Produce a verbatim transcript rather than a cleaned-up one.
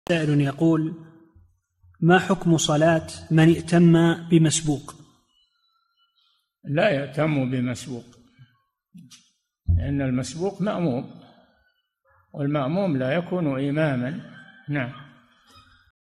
سائل يقول: ما حكم صلاة من ائتم بمسبوق؟ لا يأتم بمسبوق، لأن المسبوق مأموم، والمأموم لا يكون إماما. نعم.